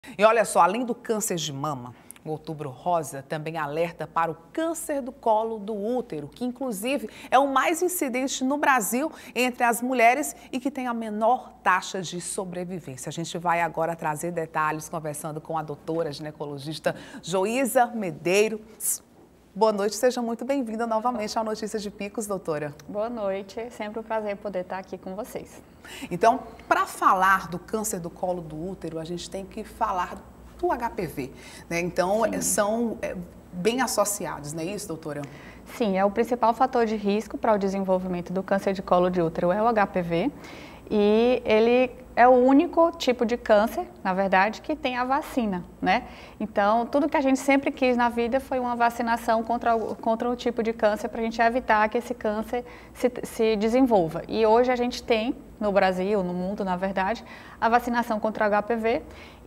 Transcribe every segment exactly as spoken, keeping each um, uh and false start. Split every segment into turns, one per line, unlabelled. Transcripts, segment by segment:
E olha só, além do câncer de mama, o Outubro Rosa também alerta para o câncer do colo do útero, que inclusive é o mais incidente no Brasil entre as mulheres e que tem a menor taxa de sobrevivência. A gente vai agora trazer detalhes conversando com a doutora ginecologista Joísa Medeiros. Boa noite, seja muito bem-vinda novamente ao Notícias de Picos, doutora.
Boa noite, sempre um prazer poder estar aqui com vocês.
Então, para falar do câncer do colo do útero, a gente tem que falar do H P V, né? Então, Sim. são é, bem associados, não é isso, doutora?
Sim, é o principal fator de risco para o desenvolvimento do câncer de colo de útero é o H P V e ele é o único tipo de câncer, na verdade, que tem a vacina, né? Então, tudo que a gente sempre quis na vida foi uma vacinação contra o, contra o tipo de câncer para a gente evitar que esse câncer se, se desenvolva. E hoje a gente tem, no Brasil, no mundo, na verdade, a vacinação contra o H P V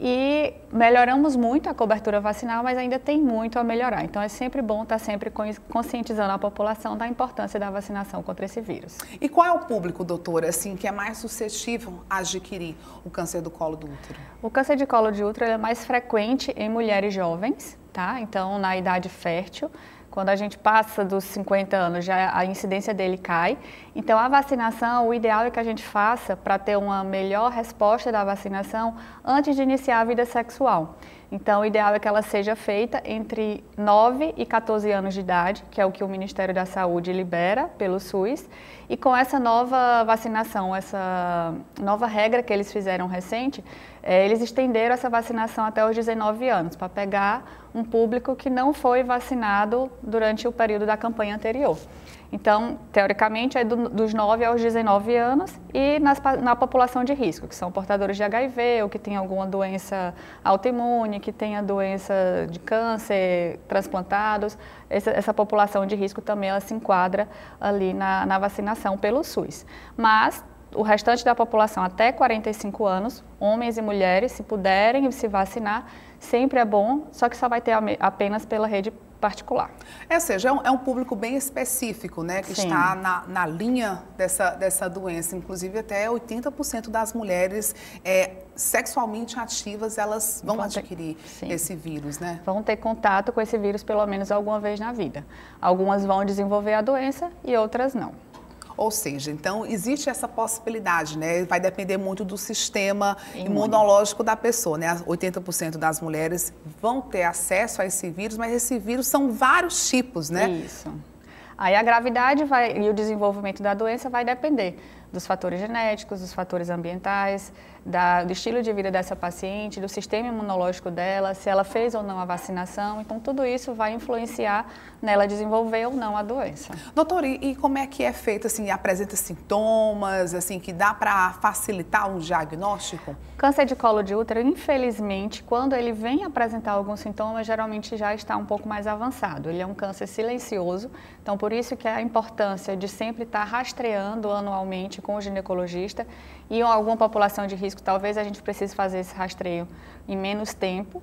e melhoramos muito a cobertura vacinal, mas ainda tem muito a melhorar. Então, é sempre bom estar sempre conscientizando a população da importância da vacinação contra esse vírus.
E qual é o público, doutora, assim, que é mais suscetível a adquirir o câncer do colo do útero?
O câncer de colo de útero é mais frequente em mulheres jovens, tá? Então, na idade fértil. Quando a gente passa dos cinquenta anos, já a incidência dele cai. Então, a vacinação, o ideal é que a gente faça para ter uma melhor resposta da vacinação antes de iniciar a vida sexual. Então, o ideal é que ela seja feita entre nove e quatorze anos de idade, que é o que o Ministério da Saúde libera pelo SUS. E com essa nova vacinação, essa nova regra que eles fizeram recente, é, eles estenderam essa vacinação até os dezenove anos, para pegar um público que não foi vacinado durante o período da campanha anterior. Então, teoricamente, é do, dos nove aos dezenove anos e nas, na população de risco, que são portadores de H I V, ou que tem alguma doença autoimune, que tenha doença de câncer, transplantados. Essa, essa população de risco também ela se enquadra ali na, na vacinação pelo SUS. Mas o restante da população até quarenta e cinco anos, homens e mulheres, se puderem se vacinar, sempre é bom, só que só vai ter apenas pela rede particular.
É, ou seja, é um, é um público bem específico, né, que Sim. está na, na linha dessa, dessa doença. Inclusive, até oitenta por cento das mulheres é, sexualmente ativas, elas vão, vão adquirir ter, esse vírus, né?
Vão ter contato com esse vírus pelo menos alguma vez na vida. Algumas vão desenvolver a doença e outras não.
Ou seja, então existe essa possibilidade, né? Vai depender muito do sistema
Imune.
imunológico da pessoa, né? oitenta por cento das mulheres vão ter acesso a esse vírus, mas esse vírus são vários tipos, né?
Isso. Aí a gravidade vai, e o desenvolvimento da doença vai depender dos fatores genéticos, dos fatores ambientais, da, do estilo de vida dessa paciente, do sistema imunológico dela, se ela fez ou não a vacinação. Então, tudo isso vai influenciar nela desenvolver ou não a doença.
Doutora, e, e como é que é feito, assim, apresenta sintomas, assim, que dá para facilitar um diagnóstico?
Câncer de colo de útero, infelizmente, quando ele vem apresentar alguns sintomas, geralmente já está um pouco mais avançado. Ele é um câncer silencioso, então por isso que é a importância de sempre estar rastreando anualmente com o ginecologista e em alguma população de risco, talvez a gente precise fazer esse rastreio em menos tempo,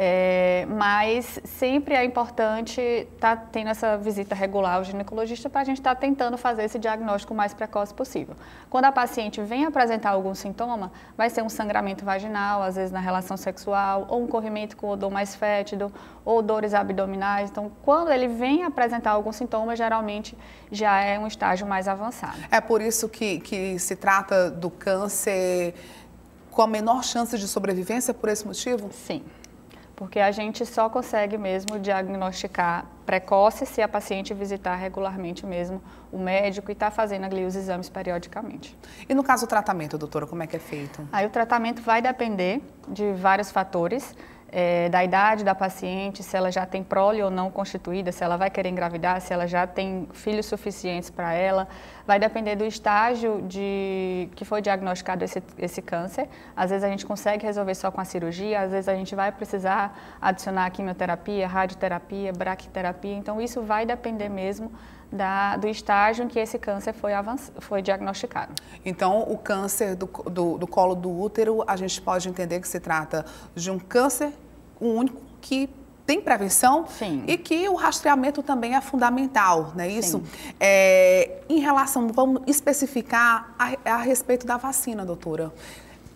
é, mas sempre é importante estar tá tendo essa visita regular ao ginecologista para a gente estar tá tentando fazer esse diagnóstico o mais precoce possível. Quando a paciente vem apresentar algum sintoma, vai ser um sangramento vaginal, às vezes na relação sexual, ou um corrimento com odor mais fétido, ou dores abdominais. Então, quando ele vem apresentar algum sintoma, geralmente já é um estágio mais avançado.
É por isso que, que se trata do câncer com a menor chance de sobrevivência, por esse motivo?
Sim, porque a gente só consegue mesmo diagnosticar precoce se a paciente visitar regularmente mesmo o médico e estar tá fazendo ali os exames periodicamente.
E no caso do tratamento, doutora, como é que é feito?
Aí o tratamento vai depender de vários fatores. É, da idade da paciente, se ela já tem prole ou não constituída, se ela vai querer engravidar, se ela já tem filhos suficientes para ela. Vai depender do estágio de que foi diagnosticado esse, esse câncer. Às vezes a gente consegue resolver só com a cirurgia, às vezes a gente vai precisar adicionar quimioterapia, radioterapia, braquiterapia. Então isso vai depender mesmo Da, do estágio em que esse câncer foi, avanç, foi diagnosticado.
Então, o câncer do, do, do colo do útero, a gente pode entender que se trata de um câncer único que tem prevenção
Sim.
e que o rastreamento também é fundamental, não é isso? É, em relação, vamos especificar a, a respeito da vacina, doutora.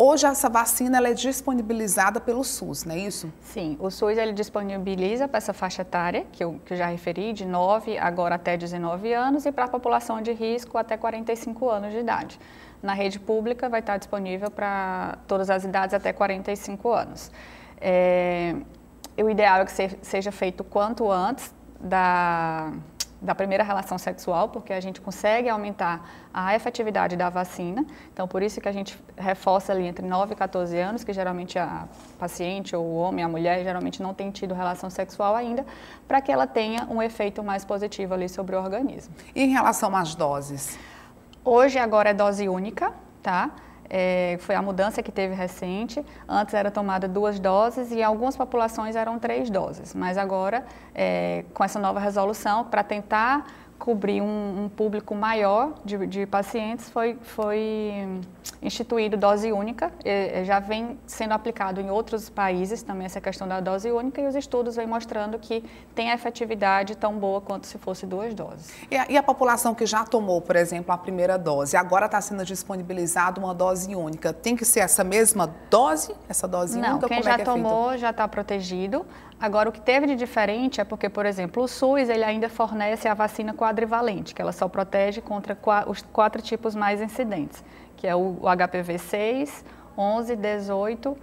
Hoje essa vacina ela é disponibilizada pelo SUS, não é isso?
Sim, o SUS ele disponibiliza para essa faixa etária, que eu, que eu já referi, de nove agora até dezenove anos, e para a população de risco até quarenta e cinco anos de idade. Na rede pública vai estar disponível para todas as idades até quarenta e cinco anos. É, o ideal é que se, seja feito quanto antes da, da primeira relação sexual, porque a gente consegue aumentar a efetividade da vacina. Então, por isso que a gente reforça ali entre nove e quatorze anos, que geralmente a paciente, ou o homem, a mulher, geralmente não tem tido relação sexual ainda, para que ela tenha um efeito mais positivo ali sobre o organismo.
E em relação às doses?
Hoje, agora é dose única, tá? É, foi a mudança que teve recente. Antes era tomada duas doses e em algumas populações eram três doses. Mas agora, é, com essa nova resolução, para tentar cobrir um, um público maior de, de pacientes, foi, foi instituído dose única. E, já vem sendo aplicado em outros países também essa questão da dose única, e os estudos vêm mostrando que tem a efetividade tão boa quanto se fosse duas doses.
E a, e a população que já tomou, por exemplo, a primeira dose, agora está sendo disponibilizada uma dose única, tem que ser essa mesma dose, essa dose
Não,
única?
Quem
Como
já
é que é
tomou
feito?
já está protegido. Agora, o que teve de diferente é porque, por exemplo, o SUS ele ainda fornece a vacina quadrivalente, que ela só protege contra os quatro tipos mais incidentes, que é o H P V seis, onze, dezoito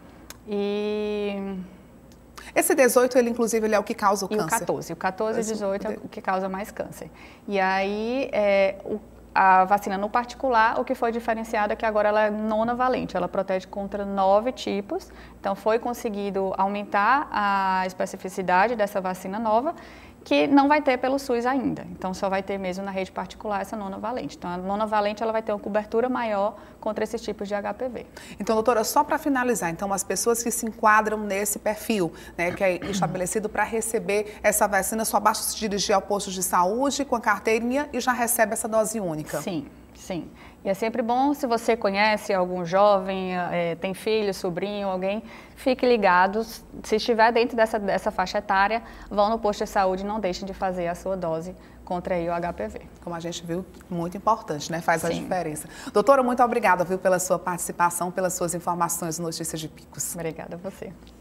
e...
Esse dezoito, ele inclusive, ele é o que causa o
e
câncer?
o quatorze. O quatorze e dezoito é o que causa mais câncer. E aí, é, o, a vacina no particular, o que foi diferenciado é que agora ela é nonavalente, ela protege contra nove tipos. Então, foi conseguido aumentar a especificidade dessa vacina nova, que não vai ter pelo SUS ainda. Então, só vai ter mesmo na rede particular essa nonavalente. Então, a nonavalente ela vai ter uma cobertura maior contra esses tipos de H P V.
Então, doutora, só para finalizar, então, as pessoas que se enquadram nesse perfil, né, que é estabelecido para receber essa vacina, só basta se dirigir ao posto de saúde com a carteirinha e já recebe essa dose única?
Sim, sim. E é sempre bom, se você conhece algum jovem, é, tem filho, sobrinho, alguém, fique ligado. Se estiver dentro dessa, dessa faixa etária, vão no posto de saúde e não deixem de fazer a sua dose contra aí o H P V.
Como a gente viu, muito importante, né? Faz
Sim.
a diferença. Doutora, muito obrigada, viu, pela sua participação, pelas suas informações no Notícias de Picos.
Obrigada a você.